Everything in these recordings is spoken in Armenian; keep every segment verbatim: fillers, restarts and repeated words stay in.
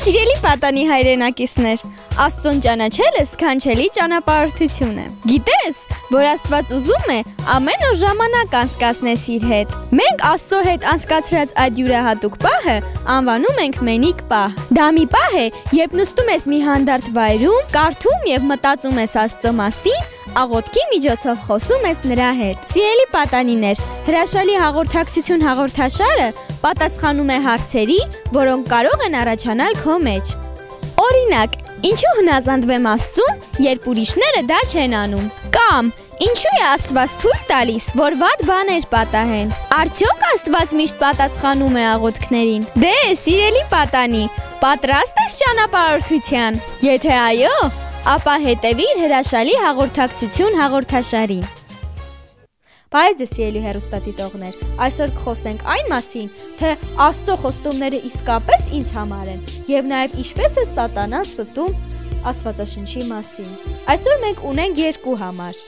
Սիրելի պատանի հայրենակիցներ, Աստծուն ճանաչելը սքանչելի ճանապարհորդություն է։ Գիտես, որ Աստված ուզում է ամեն օր ժամանակ անցկացնես իր հետ։ Մենք Աստծո հետ անցկացրած այդ յուրահատուկ պահը անվանում ենք մենիկ պահ։ Դա մի պահ է, երբ նստում ես մի հանդարտ վայրում, կարդում եւ մտածում ես Աստծո մասին, աղոթքի միջոցով խոսում ես նրա հետ։ Սիրելի պատանիներ, հրաշալի հաղորդակցություն հաղորդաշարը պատասխանում է հարցերի, որոնք կարող են առաջանալ քո մեջ։ Օրինակ, ինչու հնազանդվեմ Աստծուն, երբ ուրիշները դա չեն անում։ Կամ ինչու է Աստված թույլ տալիս, որ վատ բաներ պատահեն։ Արդյոք Աստված միշտ պատասխանում է աղոթքներին։ Դե, սիրելի պատանի, պատրաստ ես ճանապարհորդության։ Եթե այո, ապա հետևիր հրաշալի հաղորդակցություն հաղորդաշարին։ Բարև ձեզ սիրելի հեռուստադիտողներ, այսօր կխոսենք այն մասին, թե Աստծո խոստումները իսկապես ինձ համար են եւ նաեւ ինչպես է սատանան ստում Աստվածաշնչի մասին։ Այսօր մենք ունենք երկու համար։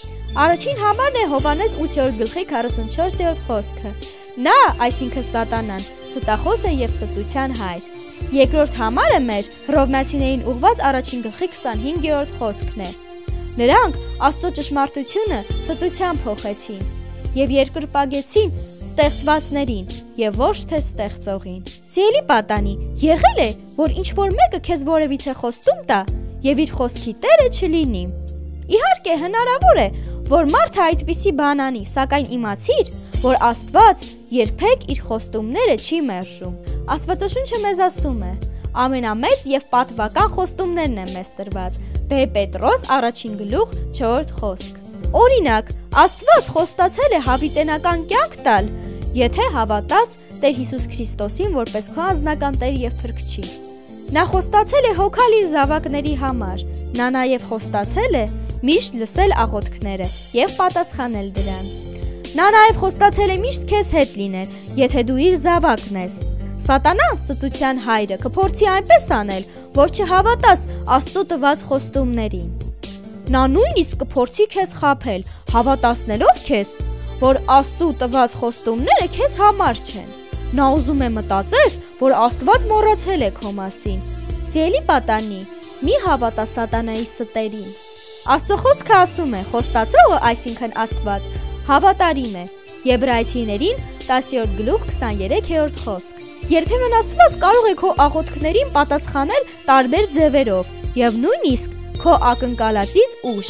Առաջին համարն է Հովհաննես ութերորդ գլխի քառասունչորսերորդ խոսքը։ Նա, այսինքն սատանան, ստախոս է եւ ստության հայր։ Երկրորդ համարը մեր Հռովմայացիներին ուղված առաջին գլխի քսանհինգերորդ խոսքն է։ Նրանք Աստծո ճշմարտությունը ստությամբ փոխեցին եւ երկրպագեցին ստեղծվածներին եւ ոչ թե ստեղծողին։ Սիրելի պատանի, եղել է, որ ինչ որ մեկը քեզ որևիցե խոստում տա եւ իր խոսքի տերը չլինի։ Իհարկե հնարավոր է, որ մարդը այդպիսի բան անի, սակայն իմացիր, որ Աստված երբեք իր խոստումները չի մերժում։ Աստվածաշունչը մեզ ասում է. ամենամեծ եւ պատվական խոստումներն են մեզ տրված։ Բ Պետրոս առաջին գլուխ չորրորդ խոսք։ Օրինակ, Աստված խոստացել է հավիտենական կյանք տալ, եթե հավատաս Տեր Հիսուս Քրիստոսին որպես քո անձնական Տեր եւ Փրկչի։ Նա խոստացել է հոգալ իր զավակների համար։ Նա նաեւ խոստացել է միշտ լսել աղոթքները եւ պատասխանել դրանց։ Նա նաեւ խոստացել է միշտ քեզ հետ լինել, եթե դու իր զավակն ես։ Սատանան, ստության հայրը, կփորձի այնպես անել, որ չհավատաս Աստծո տված խոստումներին։ Նա նույնիսկ կփորձի քեզ խաբել, հավատացնելով քեզ, որ Աստծո տված խոստումները քեզ համար չեն։ Նա ուզում է մտածես, որ Աստված մոռացել է քո մասին։ Սիրելի պատանի, մի հավատա սատանայի ստերին։ Աստծո խոսքը ասում է. խոստացողը, այսինքն Աստված, հավատարիմ է։ Եբրայեցիներին տասներորդ գլուխ քսաներեքերորդ խոսք։ Երբեմն Աստված կարող է քո աղոթքներին պատասխանել տարբեր ձևերով եւ նույնիսկ քո ակնկալածից ուշ։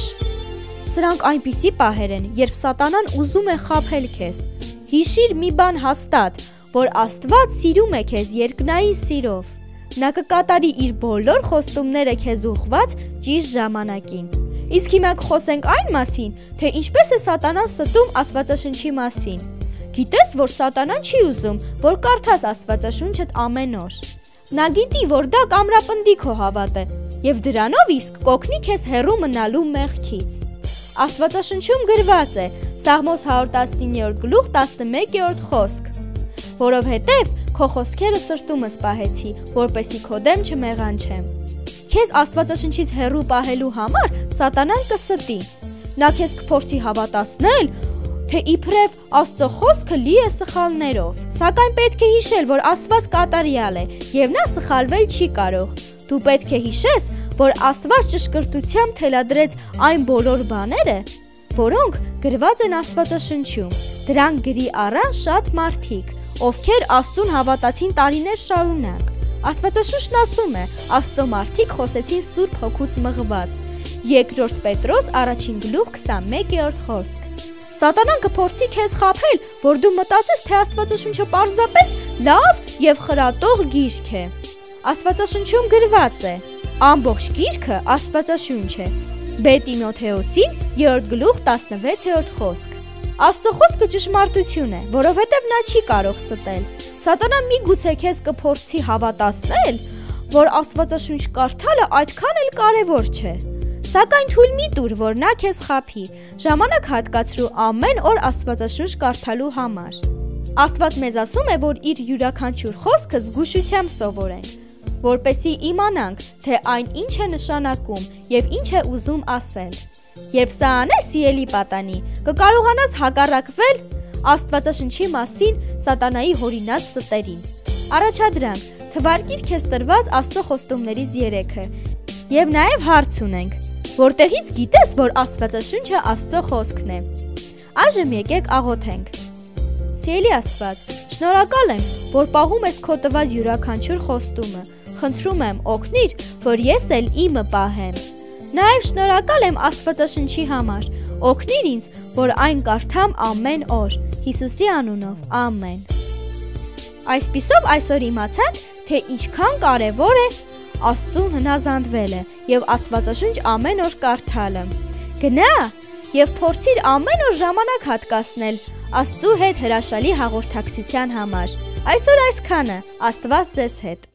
Սրանք այնպիսի պահեր են, երբ սատանան ուզում է խաբել քեզ։ Հիշիր մի բան հաստատ, որ Աստված սիրում է քեզ երկնային սիրով։ Նա կկատարի իր բոլոր խոստումները քեզ ուղղված ճիշտ ժամանակին։ Իսկ հիմա կխոսենք այն մասին, թե ինչպես է սատանան ստում Աստվածաշնչի մասին։ Գիտես, որ սատանան չի ուզում, որ կարդաս Աստվածաշունչդ ամեն օր։ Նա գիտի, որ դա կամրապնդի քո հավատը եւ դրանով իսկ կօգնի քեզ հեռու մնալու մեղքից։ Աստվածաշնչում գրված է Սաղմոս հարյուր տասնիններորդ գլուխ տասնմեկերորդ խոսք. որովհետև քո խոսքերը սրտումս պահեցի, որպեսզի քո դեմ չմեղանչեմ։ Քեզ Աստվածաշնչից հեռու պահելու համար սատանան կստի։ Նա քեզ կփորձի հավատացնել, թե իբրև Աստծո խոսքը լի է սխալներով։ Սակայն պետք է հիշել, որ Աստված կատարյալ է եւ նա սխալվել չի կարող։ Դու պետք է հիշես, որ Աստված ճշգրտությամբ թելադրեց այն բոլոր բաները, որոնք գրված են Աստվածաշնչում։ Դրանք գրի առան շատ մարդիկ, ովքեր Աստծուն հավատացին տարիներ շարունակ։ Աստվածաշունչն ասում է. Աստծո մարդիկ խոսեցին Սուրբ Հոգուց մղված։ Երկրորդ Պետրոս առաջին գլուխ քսանմեկերորդ խոսք։ Սատանան կփորձի քեզ խաբել, որ դու մտածես, թե Աստվածաշունչը պարզապես լավ եւ խրատող գիրք է։ Աստվածաշունչում գրված է. ամբողջ գիրքը Աստվածաշունչ է։ Բ Տիմոթեոսին երրորդ գլուխ տասնվեցերորդ խոսք։ Աստծո խոսքը ճշմարտություն է, որովհետև նա չի կարող ստել։ Սատանան միգուցե քեզ կփորձի հավատացնել, որ Աստվածաշունչ կարդալը այդքան էլ կարևոր չէ։ Սակայն թույլ մի տուր, որ նա քեզ խաբի։ Ժամանակ հատկացրու ամեն օր Աստվածաշունչ կարդալու համար։ Աստված մեզ ասում է, որ իր յուրաքանչյուր խոսքը զգուշությամբ սովորենք, որպեսզի իմանանք, թե այն ինչ է նշանակում եւ ինչ է ուզում ասել։ Երբ սա անես, սիրելի պատանի, կկարողանաս հակառակվել Աստվածաշնչի մասին սատանայի հորինած ստերին։ Առաջադրանք, Թվարկիր քեզ տրված Աստծո խոստումներից երեքը։ Եվ նաև հարց ունենք. որտեղից գիտես, որ Աստվածաշունչը Աստծո խոսքն է։ Այժմ եկեք աղոթենք։ Սիրելի Աստված, շնորհակալ եմ, որ պահում ես քո տված յուրաքանչյուր խոստումը։ Խնդրում եմ, օգնիր, որ ես էլ իմը պահեմ։ Նաև շնորհակալ եմ Աստվածաշնչի համար։ Օգնիր ինձ, որ այն կարդամ ամեն օր։ Հիսուսի անունով, ամեն։ Այսպիսով այսօր իմացանք, թե ինչքան կարևոր է Աստծուն հնազանդվելը և Աստվածաշունչ ամեն օր կարդալը։ Գնա և փորձիր ամեն օր ժամանակ հատկացնել Աստծու հետ հրաշալի հաղորդակցության համար։ Այսօր այսքանը, Աստված ձեզ հետ։